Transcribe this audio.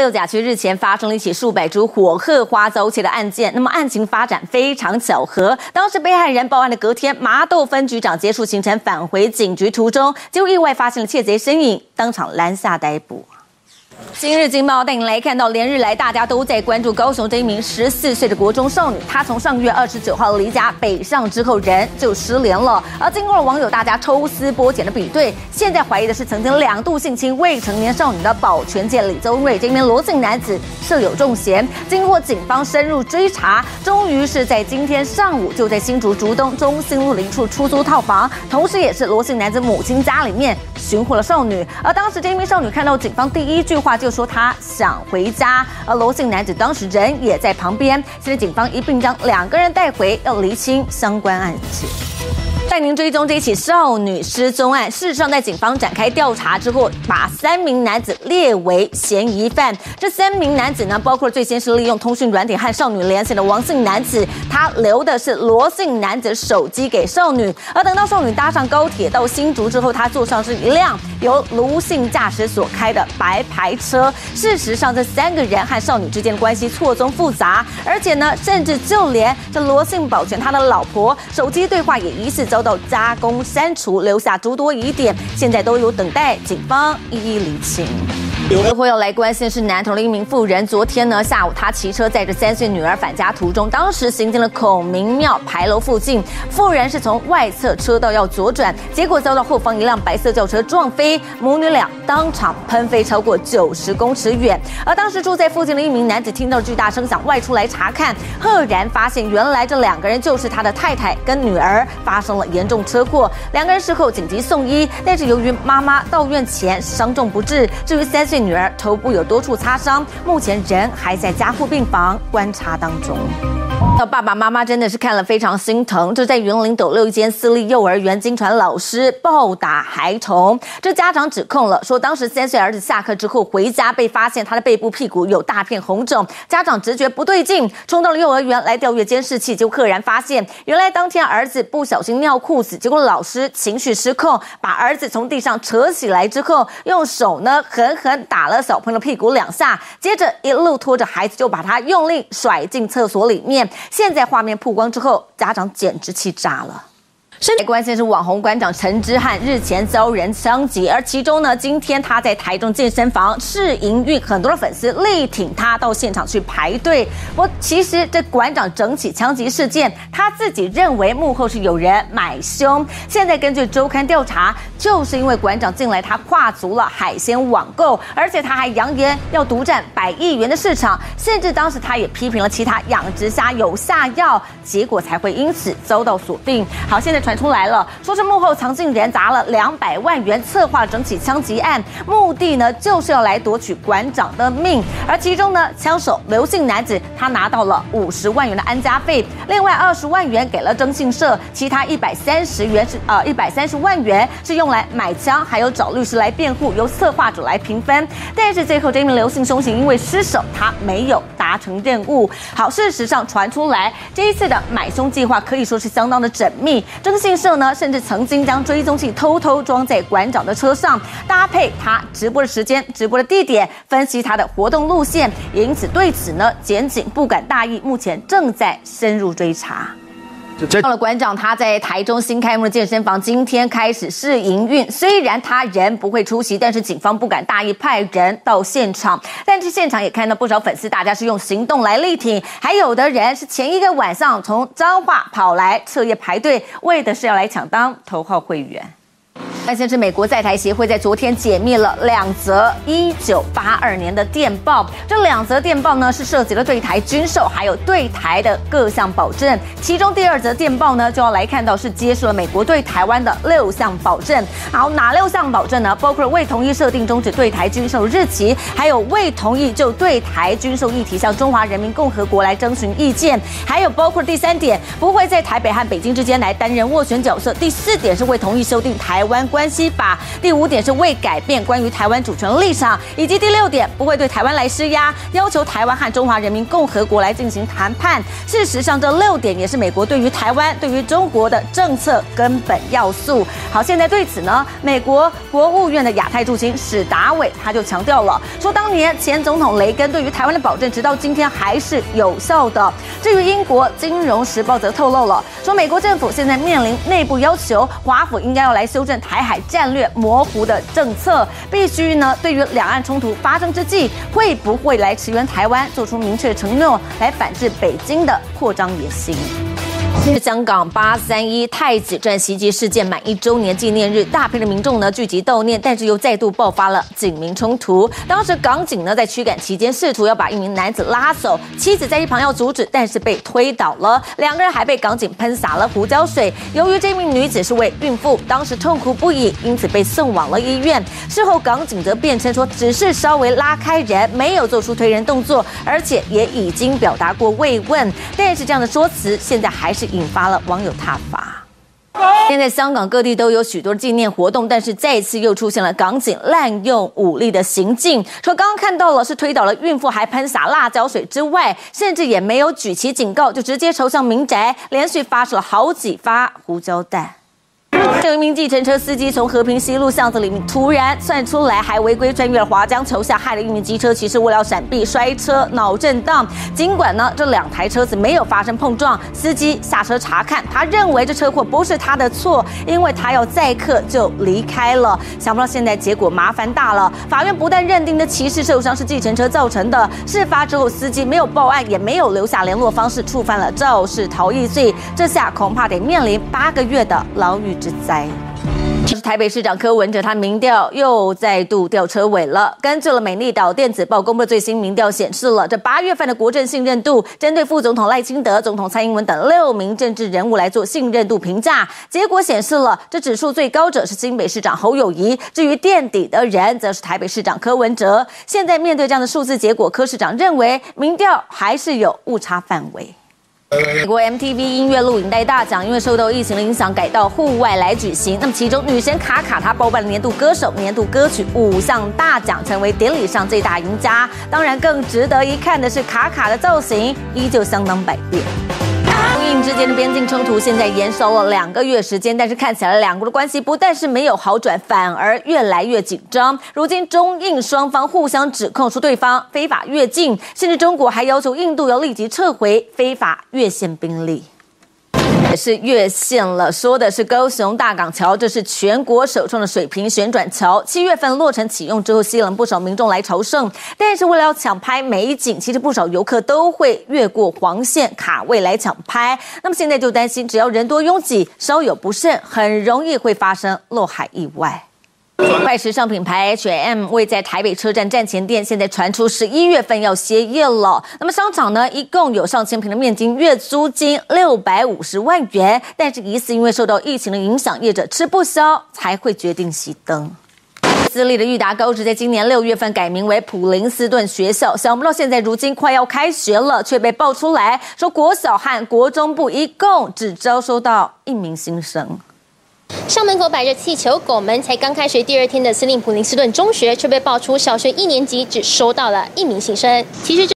六甲区日前发生了一起数百株火鹤花遭窃的案件，那么案情发展非常巧合，当时被害人报案的隔天，麻豆分局长结束行程返回警局途中，结果意外发现了窃贼身影，当场拦下逮捕。今日经报带您来看到，连日来大家都在关注高雄这一名14岁的国中少女，她从上月29号离家北上之后人就失联了。而经过了网友大家抽丝剥茧的比对，现在怀疑的是曾经2度性侵未成年少女的保全界李宗瑞这名罗姓男子设有重嫌。经过警方深入追查，终于是在今天上午就在新竹竹东中心路的一处出租套房，同时也是罗姓男子母亲家里面寻获了少女。而当时这名少女看到警方第一句话就说他想回家，而罗姓男子当时人也在旁边。现在警方一并将2个人带回，要厘清相关案情。带您追踪这一起少女失踪案。事实上，在警方展开调查之后，把3名男子列为嫌疑犯。这3名男子呢，包括最先是利用通讯软体和少女联系的王姓男子，他留的是罗姓男子手机给少女，而等到少女搭上高铁到新竹之后，他坐上是一辆由卢姓驾驶所开的白牌车。事实上，这3个人和少女之间的关系错综复杂，而且呢，甚至就连这罗姓保全他的老婆手机对话也疑似遭到加工删除，留下诸多疑点，现在都有等待警方一一厘清。最后要来关心的是南投的一名妇人，昨天呢下午，她骑车载着3岁女儿返家途中，当时行经了孔明庙牌楼附近，妇人是从外侧车道要左转，结果遭到后方一辆白色轿车撞飞，母女俩当场喷飞超过90公尺远。而当时住在附近的一名男子听到巨大声响，外出来查看，赫然发现原来这2个人就是他的太太跟女儿发生了严重车祸，2个人事后紧急送医，但是由于妈妈到院前伤重不治，至于3岁女儿头部有多处擦伤，目前人还在加护病房观察当中。爸爸妈妈真的是看了非常心疼，这在云林斗六一间私立幼儿园经传老师暴打孩童，这家长指控了，说当时3岁儿子下课之后回家被发现他的背部屁股有大片红肿，家长直觉不对劲，冲到了幼儿园来调阅监视器，就赫然发现原来当天儿子不小心尿裤子，结果老师情绪失控，把儿子从地上扯起来之后，用手呢狠狠打了小朋友的屁股2下，接着一路拖着孩子就把他用力甩进厕所里面。现在画面曝光之后，家长简直气炸了。关键是网红馆长陈之汉日前遭人枪击，而其中呢，今天他在台中健身房试营运，很多的粉丝力挺他到现场去排队。其实这馆长整起枪击事件，他自己认为幕后是有人买凶。现在根据周刊调查，就是因为馆长近来他跨足了海鲜网购，而且他还扬言要独占100亿元的市场，甚至当时他也批评了其他养殖虾有下药，结果才会因此遭到锁定。好，现在传出来了，说是幕后藏镜人砸了200万元策划整起枪击案，目的呢就是要来夺取馆长的命。而其中呢，枪手刘姓男子他拿到了50万元的安家费，另外20万元给了征信社，其他130万元是用来买枪，还有找律师来辩护，由策划者来平分。但是最后这名刘姓凶嫌因为失手，他没有达成任务。好，事实上传出来，这一次的买凶计划可以说是相当的缜密。征信社呢，甚至曾经将追踪器偷偷装在馆长的车上，搭配他直播的时间、直播的地点，分析他的活动路线。也因此对此呢，检警不敢大意，目前正在深入追查。到了馆长他在台中新开幕的健身房，今天开始试营运。虽然他人不会出席，但是警方不敢大意，派人到现场。但是现场也看到不少粉丝，大家是用行动来力挺，还有的人是前一个晚上从彰化跑来彻夜排队，为的是要来抢当头号会员。但是美国在台协会在昨天解密了2则1982年的电报，这2则电报呢是涉及了对台军售还有对台的各项保证，其中第2则电报呢就要来看到是揭示了美国对台湾的6项保证。好，哪6项保证呢？包括未同意设定终止对台军售日期，还有未同意就对台军售议题向中华人民共和国来征询意见，还有包括第3点，不会在台北和北京之间来担任斡旋角色。第4点是未同意修订台湾关系法，第5点是未改变关于台湾主权立场，以及第6点不会对台湾来施压，要求台湾和中华人民共和国来进行谈判。事实上，这6点也是美国对于台湾、对于中国的政策根本要素。好，现在对此呢，美国国务院的亚太驻青史达伟他就强调了，说当年前总统雷根对于台湾的保证，直到今天还是有效的。至于英国《金融时报》则透露了，说美国政府现在面临内部要求，华府应该要来修正台海战略模糊的政策，必须呢对于两岸冲突发生之际，会不会来驰援台湾，做出明确承诺，来反制北京的扩张野心。是香港831太子站袭击事件满1周年纪念日，大批的民众呢聚集悼念，但是又再度爆发了警民冲突。当时港警呢在驱赶期间，试图要把一名男子拉走，妻子在一旁要阻止，但是被推倒了。2个人还被港警喷洒了胡椒水。由于这名女子是位孕妇，当时痛哭不已，因此被送往了医院。事后港警则辩称说，只是稍微拉开人，没有做出推人动作，而且也已经表达过慰问。但是这样的说辞，现在还是引发了网友挞伐。现在香港各地都有许多纪念活动，但是再一次又出现了港警滥用武力的行径。说刚刚看到了是推倒了孕妇，还喷洒辣椒水之外，甚至也没有举旗警告，就直接朝向民宅，连续发射了好几发胡椒弹。有一名计程车司机从和平西路巷子里面突然窜出来，还违规穿越了华江桥下，害了一名机车骑士为了闪避摔车脑震荡。尽管呢这2台车子没有发生碰撞，司机下车查看，他认为这车祸不是他的错，因为他要载客就离开了。想不到现在结果麻烦大了，法院不但认定的骑士受伤是计程车造成的，事发之后司机没有报案，也没有留下联络方式，触犯了肇事逃逸罪，这下恐怕得面临8个月的牢狱之灾。这是台北市长柯文哲，他民调又再度吊车尾了。根据了美丽岛电子报公布的最新民调显示了，这8月份的国政信任度，针对副总统赖清德、总统蔡英文等6名政治人物来做信任度评价，结果显示了这指数最高者是新北市长侯友宜，至于垫底的人则是台北市长柯文哲。现在面对这样的数字结果，柯市长认为民调还是有误差范围。美国 MTV 音乐录影带大奖，因为受到疫情的影响，改到户外来举行。那么其中女神卡卡她包办了年度歌手、年度歌曲5项大奖，成为典礼上最大赢家。当然更值得一看的是卡卡的造型，依旧相当百变。中印之间的边境冲突现在延烧了2个月时间，但是看起来两国的关系不但是没有好转，反而越来越紧张。如今中印双方互相指控说对方非法越境，甚至中国还要求印度要立即撤回非法越线兵力。也是越线了，说的是高雄大港桥，这是全国首创的水平旋转桥。7月份落成启用之后，吸引了不少民众来朝圣。但是为了要抢拍美景，其实不少游客都会越过黄线卡位来抢拍。那么现在就担心，只要人多拥挤，稍有不慎，很容易会发生落海意外。快时尚品牌 H&M 位在台北车站站前店，现在传出11月份要歇业了。那么商场呢，一共有上千平的面积，月租金650万元，但是疑似因为受到疫情的影响，业者吃不消，才会决定熄灯。私立的裕达高职在今年6月份改名为普林斯顿学校，想不到现在如今快要开学了，却被爆出来说国小和国中部一共只招收到1名新生。 校门口摆着气球，狗门才刚开学第2天的私立普林斯顿中学，却被爆出小学1年级只收到了1名新生。其实